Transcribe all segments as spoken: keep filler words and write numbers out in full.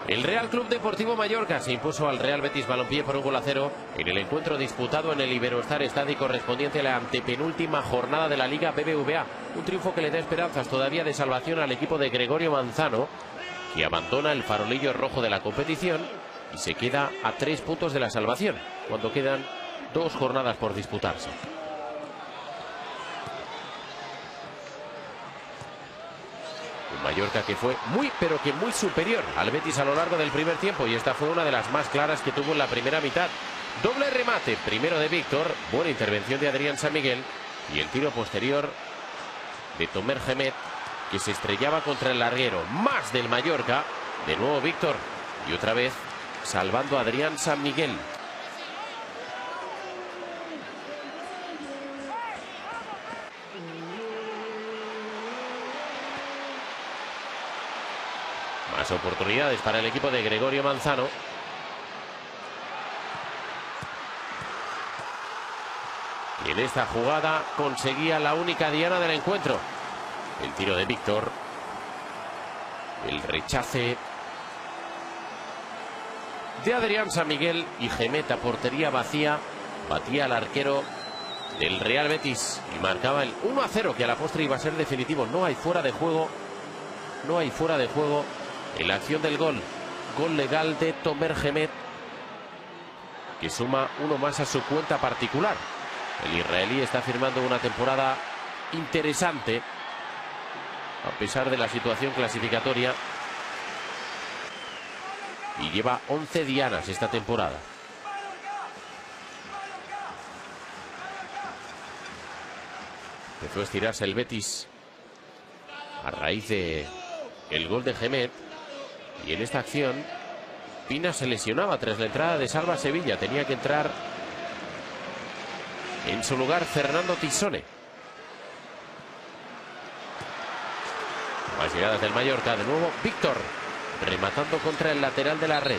El Real Club Deportivo Mallorca se impuso al Real Betis Balompié por un gol a cero en el encuentro disputado en el Iberostar Stadium correspondiente a la antepenúltima jornada de la Liga B B V A. Un triunfo que le da esperanzas todavía de salvación al equipo de Gregorio Manzano, que abandona el farolillo rojo de la competición y se queda a tres puntos de la salvación, cuando quedan dos jornadas por disputarse. Un Mallorca que fue muy, pero que muy superior al Betis a lo largo del primer tiempo, y esta fue una de las más claras que tuvo en la primera mitad. Doble remate, primero de Víctor, buena intervención de Adrián San Miguel, y el tiro posterior de Tomer Gemet, que se estrellaba contra el larguero. Más del Mallorca, de nuevo Víctor, y otra vez salvando a Adrián San Miguel. Más oportunidades para el equipo de Gregorio Manzano. Y en esta jugada conseguía la única diana del encuentro. El tiro de Víctor. El rechace de Adrián San Miguel, y Gemet a portería vacía batía al arquero del Real Betis y marcaba el uno a cero, que a la postre iba a ser definitivo. No hay fuera de juego. No hay fuera de juego en la acción del gol. Gol legal de Tomer Gemet, que suma uno más a su cuenta particular. El israelí está firmando una temporada interesante a pesar de la situación clasificatoria, y lleva once dianas esta temporada. Empezó a estirarse el Betis a raíz de el gol de Gemet, y en esta acción Pina se lesionaba tras la entrada de Salva Sevilla. Tenía que entrar en su lugar Fernando Tisone. Más llegadas del Mallorca, de nuevo Víctor rematando contra el lateral de la red.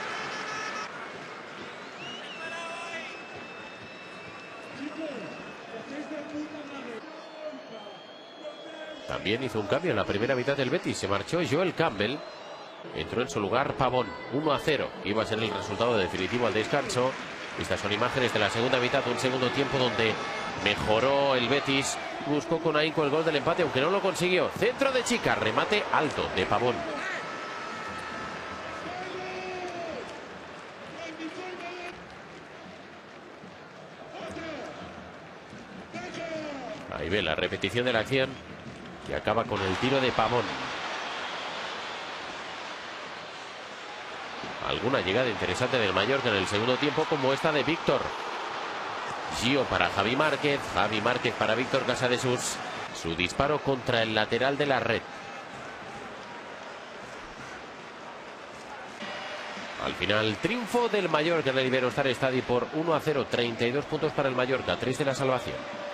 También hizo un cambio en la primera mitad del Betis. Se marchó Joel Campbell, entró en su lugar Pavón. Uno a cero iba a ser el resultado definitivo al descanso. Estas son imágenes de la segunda mitad, un segundo tiempo donde mejoró el Betis, buscó con ahínco el gol del empate, aunque no lo consiguió. Centro de Chica, remate alto de Pavón. Ahí ve la repetición de la acción, que acaba con el tiro de Pavón. Alguna llegada interesante del Mallorca en el segundo tiempo, como esta de Víctor. Gio para Javi Márquez, Javi Márquez para Víctor Casadesús. Su disparo contra el lateral de la red. Al final, triunfo del Mallorca en el Iberostar Stadium por uno a cero. treinta y dos puntos para el Mallorca, tres de la salvación.